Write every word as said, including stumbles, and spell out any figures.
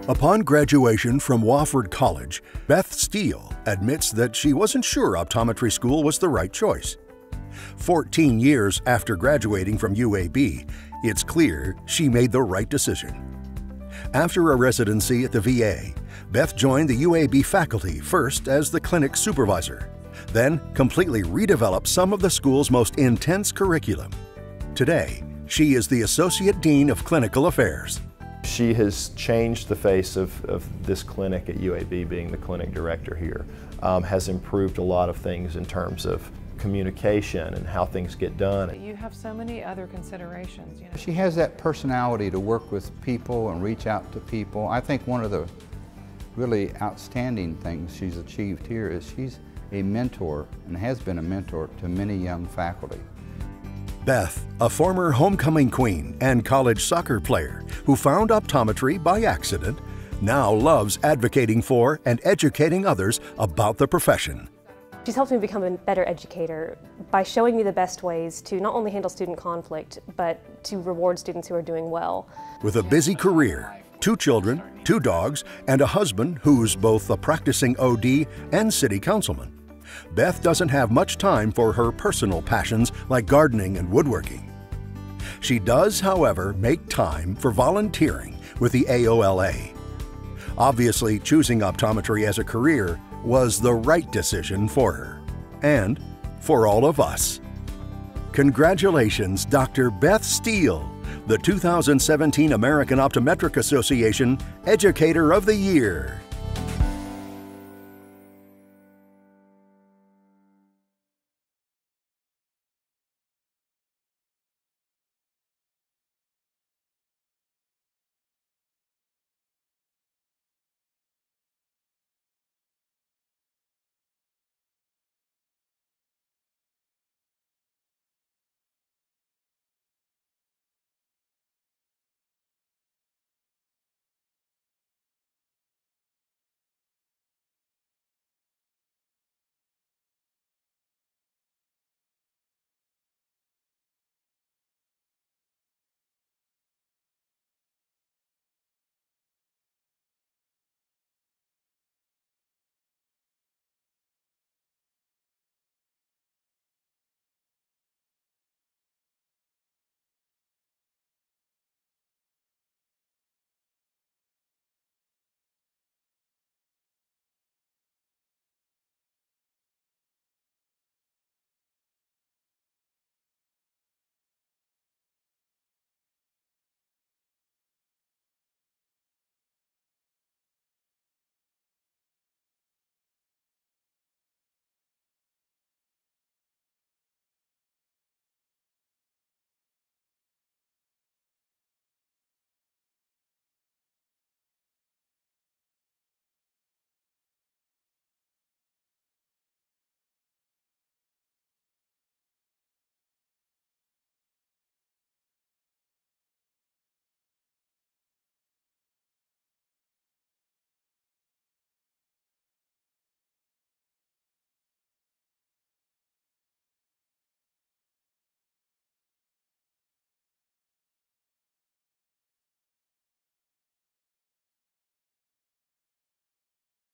Upon graduation from Wofford College, Beth Steele admits that she wasn't sure optometry school was the right choice. fourteen years after graduating from U A B, it's clear she made the right decision. After a residency at the V A, Beth joined the U A B faculty first as the clinic supervisor, then completely redeveloped some of the school's most intense curriculum. Today, she is the Associate Dean of Clinical Affairs. She has changed the face of, of this clinic at U A B, being the clinic director here, um, has improved a lot of things in terms of communication and how things get done. You have so many other considerations. You know. She has that personality to work with people and reach out to people. I think one of the really outstanding things she's achieved here is she's a mentor and has been a mentor to many young faculty. Beth, a former homecoming queen and college soccer player who found optometry by accident, now loves advocating for and educating others about the profession. She's helped me become a better educator by showing me the best ways to not only handle student conflict, but to reward students who are doing well. With a busy career, two children, two dogs, and a husband who's both a practicing O D and city councilman, Beth doesn't have much time for her personal passions like gardening and woodworking. She does, however, make time for volunteering with the A O L A. Obviously, choosing optometry as a career was the right decision for her, and for all of us. Congratulations, Doctor Beth Steele, the two thousand seventeen American Optometric Association Educator of the Year.